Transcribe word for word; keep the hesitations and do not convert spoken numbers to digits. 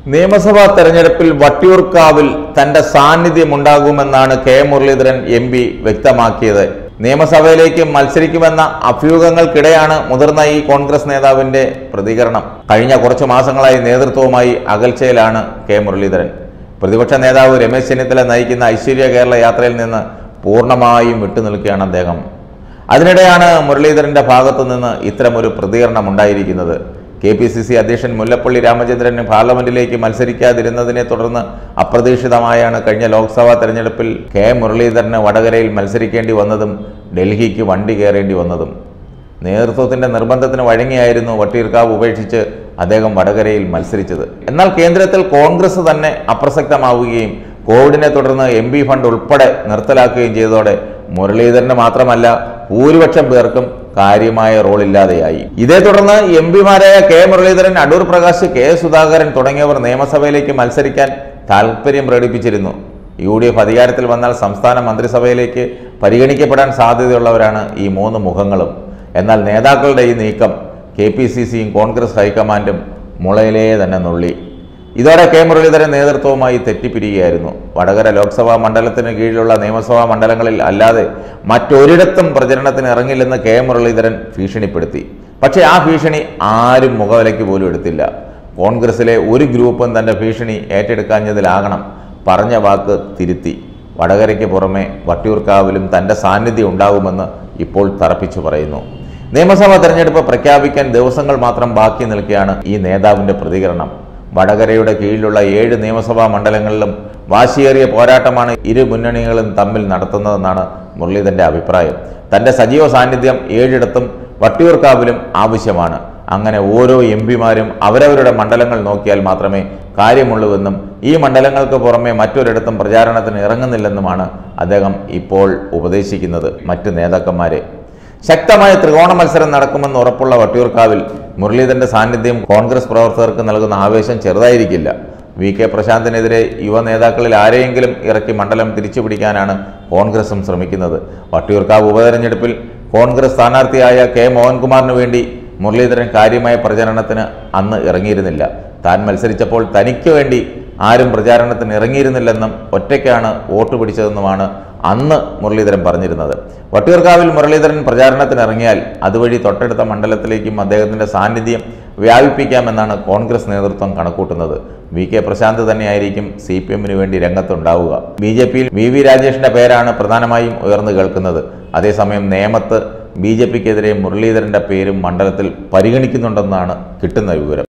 നിയമസഭാ തെരഞ്ഞെടുപ്പിൽ വട്ടിയൂർക്കാവിൽ തന്റെ സാന്നിധ്യമുണ്ടാകുമെന്നാണ് കെ മുരളീധരൻ എം പി വ്യക്തമാക്കിയത്. നിയമസഭയിലേക്ക് മത്സരിക്കുമെന്ന അഭ്യൂഹങ്ങൾക്കിടെയാണ് മുതിർന്ന ഈ കോൺഗ്രസ് നേതാവിന്റെ പ്രതികരണം. കഴിഞ്ഞ കുറച്ചു മാസങ്ങളായി നേതൃത്വവുമായി അകൽച്ചയിലാണ് കെ മുരളീധരൻ. പ്രതിപക്ഷ നേതാവ് രമേശ് ചെന്നിത്തല നയിക്കുന്ന ഐശ്വര്യ കേരള യാത്രയിൽ നിന്ന് പൂർണ്ണമായും വിട്ടുനിൽക്കുകയാണ് അദ്ദേഹം. അതിനിടെയാണ് മുരളീധരന്റെ ഭാഗത്തു നിന്ന് ഇത്തരമൊരു പ്രതികരണം ഉണ്ടായിരിക്കുന്നത്. കെ പി സി സി അധ്യക്ഷൻ മുല്ലപ്പള്ളി രാമചന്ദ്രന് പാർലമെന്റിലേക്ക് മത്സരിക്കാതിരുന്നതിനെ തുടർന്ന് അപ്രതീക്ഷിതമായാണ് കഴിഞ്ഞ ലോക്സഭാ തെരഞ്ഞെടുപ്പിൽ കെ മുരളീധരന് വടകരയിൽ മത്സരിക്കേണ്ടി വന്നതും ഡൽഹിക്ക് വണ്ടി കയറേണ്ടി വന്നതും. നേതൃത്വത്തിന്റെ നിർബന്ധത്തിന് വഴങ്ങിയായിരുന്നു വട്ടിയൂർക്കാവ് ഉപേക്ഷിച്ച് അദ്ദേഹം വടകരയിൽ മത്സരിച്ചത്. എന്നാൽ കേന്ദ്രത്തിൽ കോൺഗ്രസ് തന്നെ അപ്രസക്തമാവുകയും കോവിഡിനെ തുടർന്ന് എം പി ഫണ്ട് ഉൾപ്പെടെ നിർത്തലാക്കുകയും ചെയ്തതോടെ മുരളീധരന് മാത്രമല്ല ഭൂരിപക്ഷം പേർക്കും കാര്യമായ റോളില്ലാതെയായി. ഇതേ തുടർന്ന് എം പിമാരായ കെ മുരളീധരൻ, അടൂർ പ്രകാശ്, കെ സുധാകരൻ തുടങ്ങിയവർ നിയമസഭയിലേക്ക് മത്സരിക്കാൻ താൽപര്യം പ്രകടിപ്പിച്ചിരുന്നു. യു ഡി എഫ് അധികാരത്തിൽ വന്നാൽ സംസ്ഥാന മന്ത്രിസഭയിലേക്ക് പരിഗണിക്കപ്പെടാൻ സാധ്യതയുള്ളവരാണ് ഈ മൂന്ന് മുഖങ്ങളും. എന്നാൽ നേതാക്കളുടെ ഈ നീക്കം കെ പി സി സിയും കോൺഗ്രസ് ഹൈക്കമാൻഡും മുളയിലേ തന്നെ നുള്ളി. ഇതോടെ കെ മുരളീധരൻ നേതൃത്വവുമായി തെറ്റിപ്പിരിക്കുകയായിരുന്നു. വടകര ലോക്സഭാ മണ്ഡലത്തിന് കീഴിലുള്ള നിയമസഭാ മണ്ഡലങ്ങളിൽ അല്ലാതെ മറ്റൊരിടത്തും പ്രചരണത്തിന് ഇറങ്ങില്ലെന്ന് കെ മുരളീധരൻ ഭീഷണിപ്പെടുത്തി. പക്ഷേ ആ ഭീഷണി ആരും മുഖവിലയ്ക്ക് പോലും എടുത്തില്ല. കോൺഗ്രസിലെ ഒരു ഗ്രൂപ്പും തന്റെ ഭീഷണി ഏറ്റെടുക്കാഞ്ഞതിലാകണം പറഞ്ഞ വാക്ക് തിരുത്തി. വടകരയ്ക്ക് പുറമെ വട്ടിയൂർക്കാവിലും തന്റെ സാന്നിധ്യം ഉണ്ടാകുമെന്ന് ഇപ്പോൾ തറപ്പിച്ചു പറയുന്നു. നിയമസഭാ തെരഞ്ഞെടുപ്പ് പ്രഖ്യാപിക്കാൻ ദിവസങ്ങൾ മാത്രം ബാക്കി നിൽക്കെയാണ് ഈ നേതാവിന്റെ പ്രതികരണം. വടകരയുടെ കീഴിലുള്ള ഏഴ് നിയമസഭാ മണ്ഡലങ്ങളിലും വാശിയേറിയ പോരാട്ടമാണ് ഇരു മുന്നണികളും തമ്മിൽ നടത്തുന്നതെന്നാണ് മുരളീധരന്റെ അഭിപ്രായം. തന്റെ സജീവ സാന്നിധ്യം ഏഴിടത്തും വട്ടിയൂർക്കാവിലും ആവശ്യമാണ്. അങ്ങനെ ഓരോ എം പിമാരും അവരവരുടെ മണ്ഡലങ്ങൾ നോക്കിയാൽ മാത്രമേ കാര്യമുള്ളൂവെന്നും ഈ മണ്ഡലങ്ങൾക്ക് പുറമെ മറ്റൊരിടത്തും പ്രചാരണത്തിന് ഇറങ്ങുന്നില്ലെന്നുമാണ് അദ്ദേഹം ഇപ്പോൾ ഉപദേശിക്കുന്നത് മറ്റ് നേതാക്കന്മാരെ. ശക്തമായ ത്രികോണ മത്സരം നടക്കുമെന്ന് ഉറപ്പുള്ള വട്ടിയൂർക്കാവിൽ മുരളീധരന്റെ സാന്നിധ്യം കോൺഗ്രസ് പ്രവർത്തകർക്ക് നൽകുന്ന ആവേശം ചെറുതായിരിക്കില്ല. വി കെ പ്രശാന്തിനെതിരെ യുവ നേതാക്കളിൽ ആരെയെങ്കിലും ഇറക്കി മണ്ഡലം തിരിച്ചുപിടിക്കാനാണ് കോൺഗ്രസും ശ്രമിക്കുന്നത്. വട്ടിയൂർക്കാവ് ഉപതെരഞ്ഞെടുപ്പിൽ കോൺഗ്രസ് സ്ഥാനാർത്ഥിയായ കെ മോഹൻകുമാറിന് വേണ്ടി മുരളീധരൻ കാര്യമായ പ്രചാരണത്തിന് അന്ന് ഇറങ്ങിയിരുന്നില്ല. താൻ മത്സരിച്ചപ്പോൾ തനിക്ക് വേണ്ടി ആരും പ്രചാരണത്തിന് ഇറങ്ങിയിരുന്നില്ലെന്നും ഒറ്റയ്ക്കാണ് വോട്ട് പിടിച്ചതെന്നുമാണ് അന്ന് മുരളീധരൻ പറഞ്ഞിരുന്നത്. വട്ടിയൂർക്കാവിൽ മുരളീധരൻ പ്രചാരണത്തിന് ഇറങ്ങിയാൽ അതുവഴി തൊട്ടടുത്ത മണ്ഡലത്തിലേക്കും അദ്ദേഹത്തിന്റെ സാന്നിധ്യം വ്യാപിപ്പിക്കാമെന്നാണ് കോൺഗ്രസ് നേതൃത്വം കണക്കൂട്ടുന്നത്. വി കെ പ്രശാന്ത് തന്നെയായിരിക്കും സി പി എമ്മിന് വേണ്ടി രംഗത്തുണ്ടാവുക. ബി ജെ പിയിൽ വി വി രാജേഷിന്റെ പേരാണ് പ്രധാനമായും ഉയർന്നു കേൾക്കുന്നത്. അതേസമയം നേമത്ത് ബി ജെ പിക്കെതിരെ മുരളീധരന്റെ പേരും മണ്ഡലത്തിൽ പരിഗണിക്കുന്നുണ്ടെന്നാണ് കിട്ടുന്ന വിവരം.